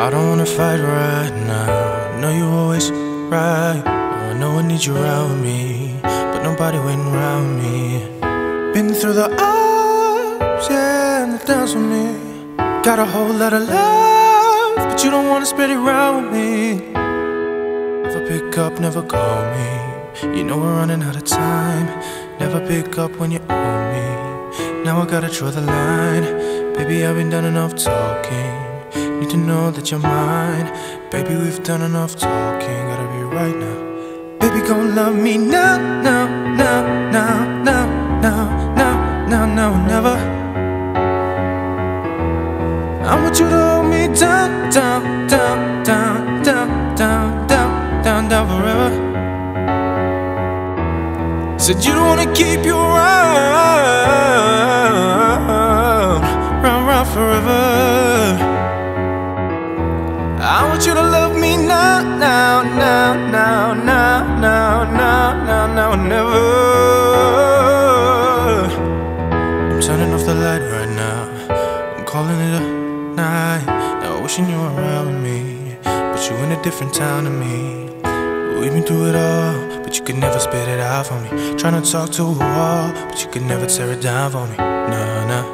I don't wanna fight right now. I know you always right. I know I need you around me, but nobody went around me. Been through the ups, yeah, and the downs with me. Got a whole lot of love, but you don't wanna spread it around with me. Never pick up, never call me. You know we're running out of time. Never pick up when you owe me. Now I gotta draw the line. Baby, I've been done enough talking. Need to know that you're mine. Baby, we've done enough talking. Gotta be right now. Baby, gon' love me now, now, now, now, now, now, now, now, now, never. I want you to hold me down, down, down, down, down, down, down, down, down forever. Said you don't wanna keep you around, round, round forever. I want you to love me now, now, now, now, now, now, now, now, now, never. I'm turning off the light right now. I'm calling it a night. Now wishing you were around with me, but you in a different town to me. We've been through it all, but you could never spit it out for me. Trying to talk to a wall, but you could never tear it down for me. Nah, nah.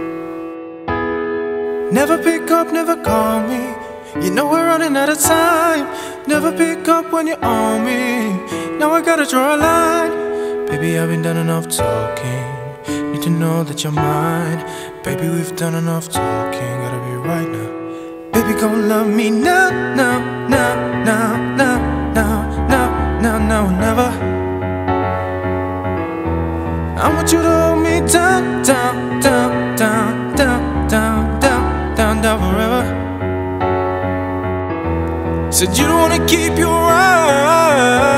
Never pick up, never call me. You know we're running out of time. Never pick up when you owe me. Now I gotta draw a line. Baby, I've been done enough talking. Need to know that you're mine. Baby, we've done enough talking. Gotta be right now. Baby, gon' love me now, now, now, now, now, now, now, now, now, never. I want you to hold me down, down, down, down, down, down, down, down, down forever. Said you don't wanna keep you around.